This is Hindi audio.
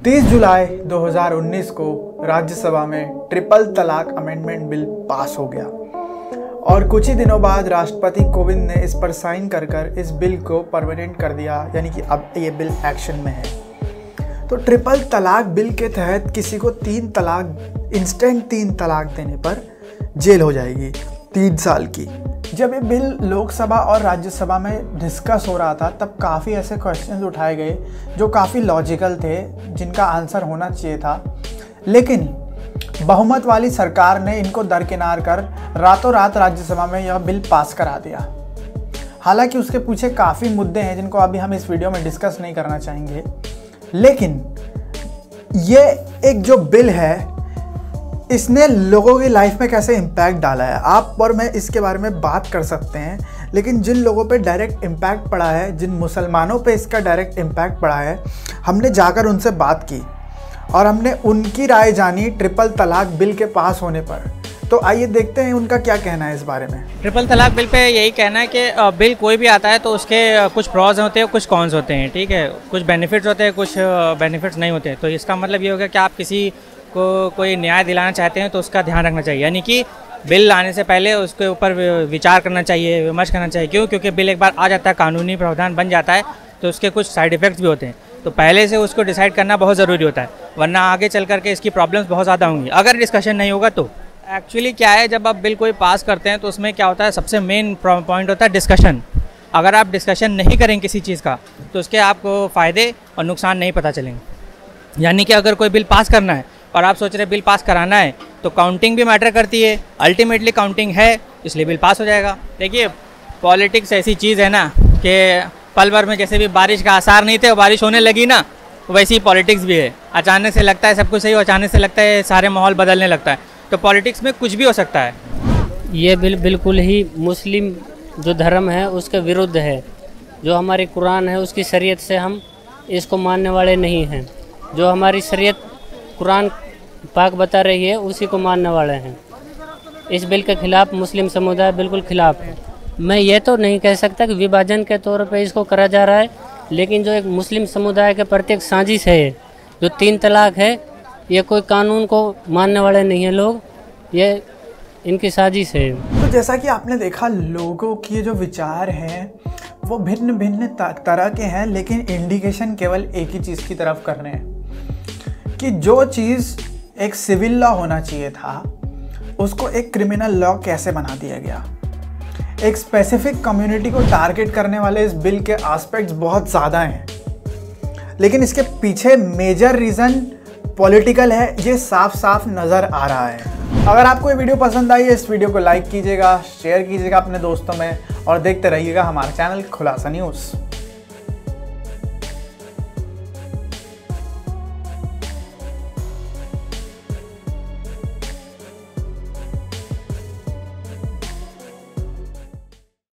30 जुलाई 2019 को राज्यसभा में ट्रिपल तलाक अमेंडमेंट बिल पास हो गया और कुछ ही दिनों बाद राष्ट्रपति कोविंद ने इस पर साइन कर इस बिल को परमानेंट कर दिया, यानी कि अब ये बिल एक्शन में है। तो ट्रिपल तलाक बिल के तहत किसी को 3 तलाक इंस्टेंट 3 तलाक देने पर जेल हो जाएगी 3 साल की। जब ये बिल लोकसभा और राज्यसभा में डिस्कस हो रहा था तब काफ़ी ऐसे क्वेश्चंस उठाए गए जो काफ़ी लॉजिकल थे, जिनका आंसर होना चाहिए था, लेकिन बहुमत वाली सरकार ने इनको दरकिनार कर रातों रात राज्यसभा में यह बिल पास करा दिया। हालांकि उसके पीछे काफ़ी मुद्दे हैं जिनको अभी हम इस वीडियो में डिस्कस नहीं करना चाहेंगे, लेकिन ये एक जो बिल है इसने लोगों की लाइफ में कैसे इम्पैक्ट डाला है, आप और मैं इसके बारे में बात कर सकते हैं। लेकिन जिन लोगों पे डायरेक्ट इम्पैक्ट पड़ा है, जिन मुसलमानों पे इसका डायरेक्ट इम्पैक्ट पड़ा है, हमने जाकर उनसे बात की और हमने उनकी राय जानी ट्रिपल तलाक बिल के पास होने पर। तो आइए देखते हैं उनका क्या कहना है इस बारे में। ट्रिपल तलाक बिल पे यही कहना है कि बिल कोई भी आता है तो उसके कुछ प्रॉज होते हैं, कुछ कॉन्स होते हैं, ठीक है। कुछ बेनिफिट्स होते हैं, कुछ बेनिफिट्स नहीं होते। तो इसका मतलब ये होगा कि आप किसी को कोई न्याय दिलाना चाहते हैं तो उसका ध्यान रखना चाहिए, यानी कि बिल लाने से पहले उसके ऊपर विचार करना चाहिए, विमर्श करना चाहिए। क्यों? क्योंकि बिल एक बार आ जाता है, कानूनी प्रावधान बन जाता है, तो उसके कुछ साइड इफ़ेक्ट्स भी होते हैं। तो पहले से उसको डिसाइड करना बहुत ज़रूरी होता है, वरना आगे चल करके इसकी प्रॉब्लम्स बहुत ज़्यादा होंगी अगर डिस्कशन नहीं होगा तो। एक्चुअली क्या है, जब आप बिल कोई पास करते हैं तो उसमें क्या होता है, सबसे मेन पॉइंट होता है डिस्कशन। अगर आप डिस्कशन नहीं करेंगे किसी चीज़ का तो उसके आपको फ़ायदे और नुकसान नहीं पता चलेंगे। यानी कि अगर कोई बिल पास करना है और आप सोच रहे बिल पास कराना है तो काउंटिंग भी मैटर करती है। अल्टीमेटली काउंटिंग है, इसलिए बिल पास हो जाएगा। देखिए, पॉलिटिक्स ऐसी चीज़ है ना कि पल भर में जैसे भी बारिश का आसार नहीं थे और बारिश होने लगी ना, वैसी ही पॉलिटिक्स भी है। अचानक से लगता है सब कुछ सही, अचानक से लगता है सारे माहौल बदलने लगता है। तो पॉलिटिक्स में कुछ भी हो सकता है। ये बिल बिल्कुल ही मुस्लिम जो धर्म है उसके विरुद्ध है। जो हमारी कुरान है उसकी शरीयत से हम इसको मानने वाले नहीं हैं। जो हमारी शरीयत कुरान पाक बता रही है उसी को मानने वाले हैं। इस बिल के खिलाफ मुस्लिम समुदाय बिल्कुल खिलाफ है। मैं ये तो नहीं कह सकता कि विभाजन के तौर पे इसको करा जा रहा है, लेकिन जो एक मुस्लिम समुदाय के प्रति एक साजिश है, जो 3 तलाक है, ये कोई कानून को मानने वाले नहीं हैं लोग, ये इनकी साजिश है। तो जैसा कि आपने देखा, लोगों के जो विचार हैं वो भिन्न भिन्न तरह के हैं, लेकिन इंडिकेशन केवल एक ही चीज़ की तरफ कर रहे हैं कि जो चीज़ एक सिविल लॉ होना चाहिए था उसको एक क्रिमिनल लॉ कैसे बना दिया गया। एक स्पेसिफिक कम्युनिटी को टारगेट करने वाले इस बिल के एस्पेक्ट्स बहुत ज़्यादा हैं, लेकिन इसके पीछे मेजर रीज़न पॉलिटिकल है, ये साफ साफ नज़र आ रहा है। अगर आपको ये वीडियो पसंद आई है, इस वीडियो को लाइक कीजिएगा, शेयर कीजिएगा अपने दोस्तों में और देखते रहिएगा हमारा चैनल खुलासा न्यूज़।